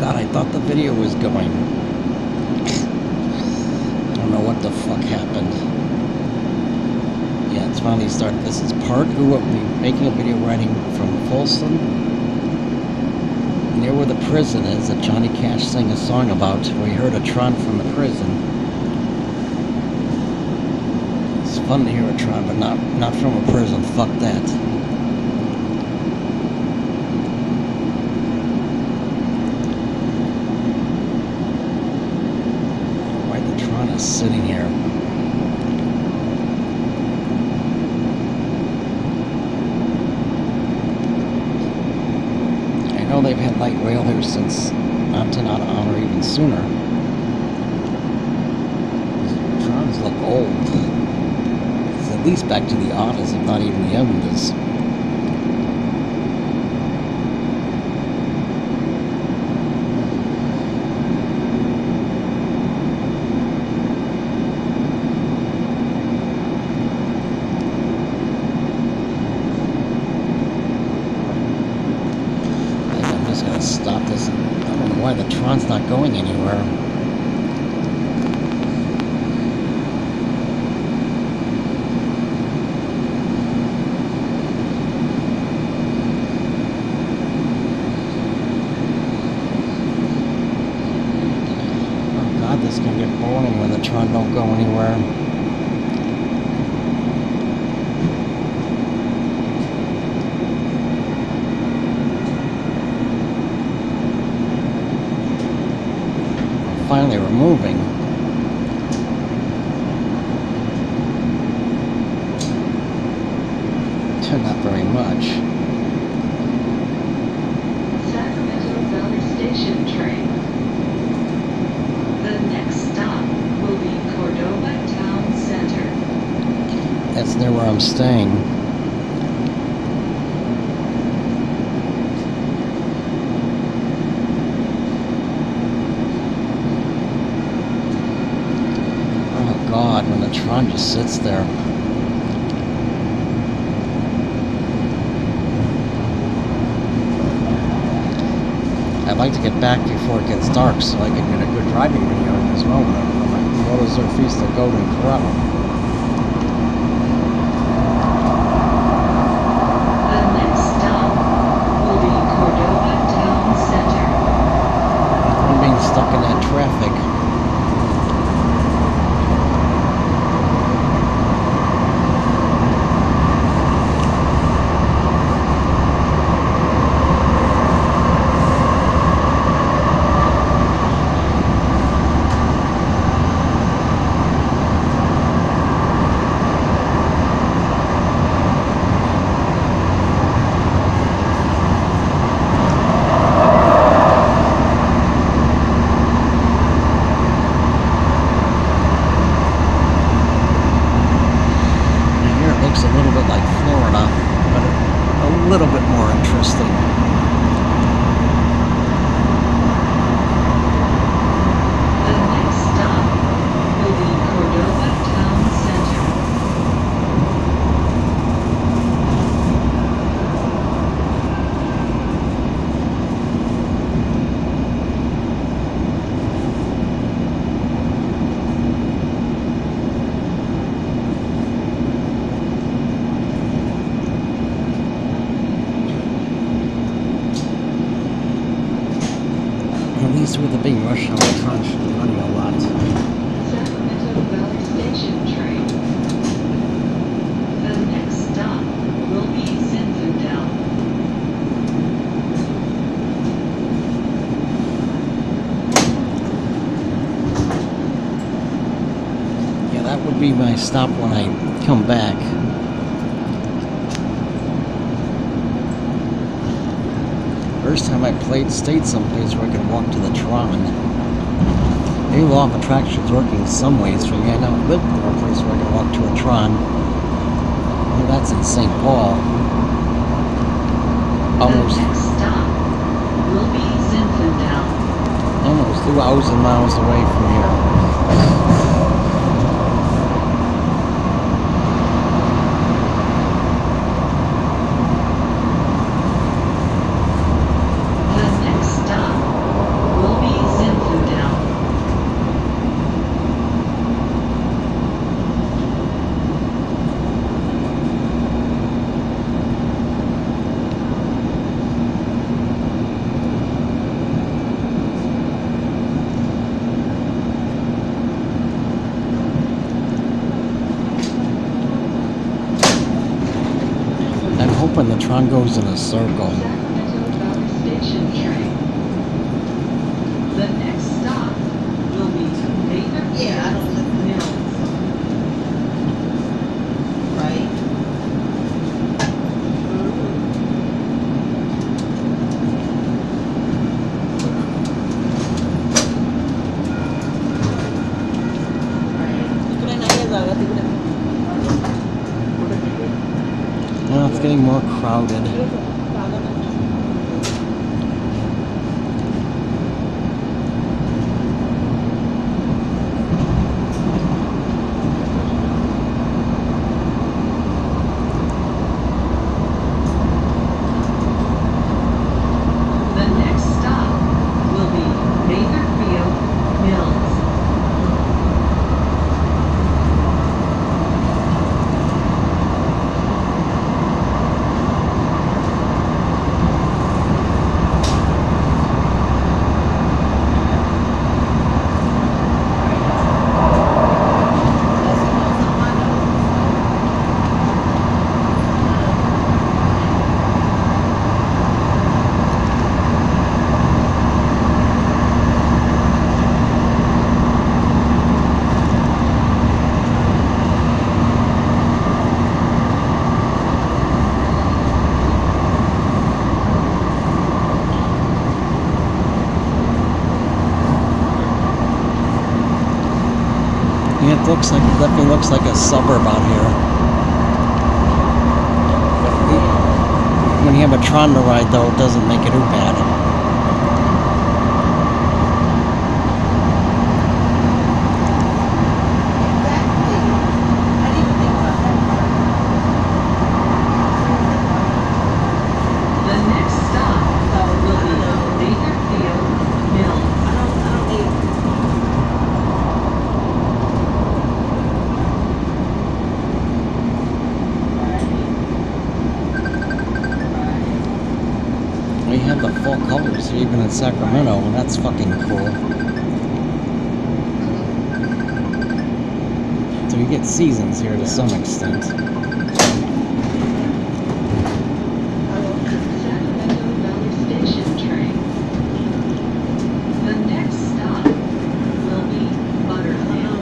God, I thought the video was going. I don't know what the fuck happened. Yeah, it's finally started. This is part 2 of me making a video writing from Folsom, near where the prison is, that Johnny Cash sang a song about. We heard a tron from the prison. It's fun to hear a tron, but not from a prison. Fuck that. Why the tron is sitting here? I know they've had light rail here since Montana On or even sooner. These trons look old. It's at least back to the aughts, if not even the 70s. Stop this. I don't know why the tron's not going anywhere. Oh God, this can get boring when the tron don't go anywhere. Finally removing. Not very much. Sacramento Valley Station train. The next stop will be Cordova Town Center. That's near where I'm staying. God, when the tron just sits there. I'd like to get back before it gets dark so I can get a good driving video in this moment. What is their feast of golden corral? The next stop will be Cordova Town Center. I'm being stuck in that traffic. A little bit like Florida, but a little bit more interesting. The next stop will be Cordova Town Center. At least with the big rush hour, the tron should be running a lot. Sacramento Valley Station train. The next stop will be Zinfandel. Yeah, that would be my stop when I come back. First time I stayed someplace where I could walk to the tron. Maybe law of attraction's working some ways for me. I now live near a place where I can walk to a tron. Well, that's in St. Paul. Almost. The next stop will be Zinfandel. Almost 2,000 miles away from here. The next stop will Everything goes in a circle. Sacramento Valley Station train. The next stop will be Bakerfield Mills. Right? Now it's getting more crowded. The next stop will be Bakerfield Mills. Yeah, it definitely looks like a suburb out here. When you have a Tron to ride, though, it doesn't make it too bad. The next stop will be Bakerfield Mills. We have the full colors even in Sacramento, and that's fucking cool. So you get seasons here to some extent. Sacramento Valley Station train. The next stop will be Butterfield.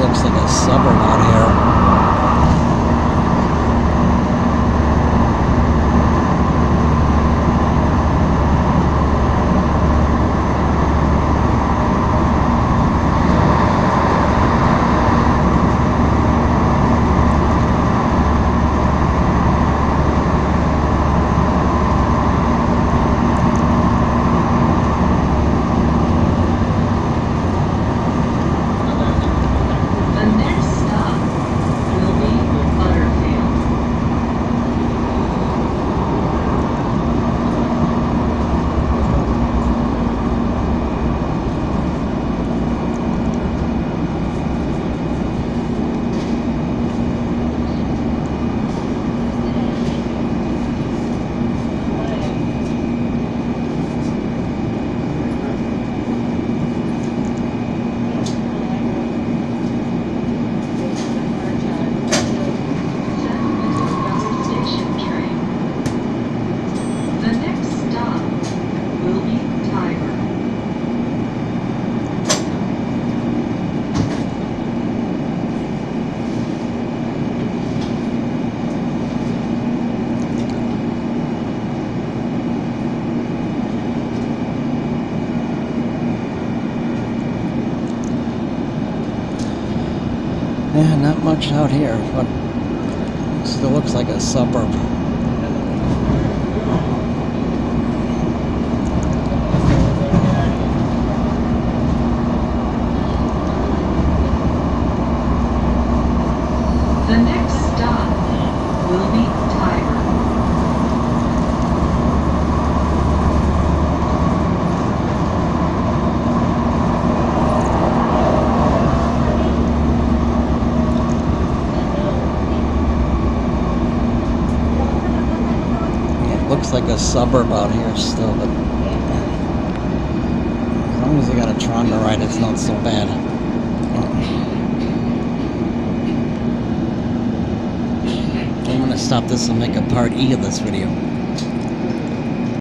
looks like a suburb out here. Yeah, not much out here, but still looks like a suburb. The next stop will be Tiger. Looks like a suburb out here still, but as long as you got a Tron to ride, it's not so bad. I'm gonna stop this and make a part E of this video.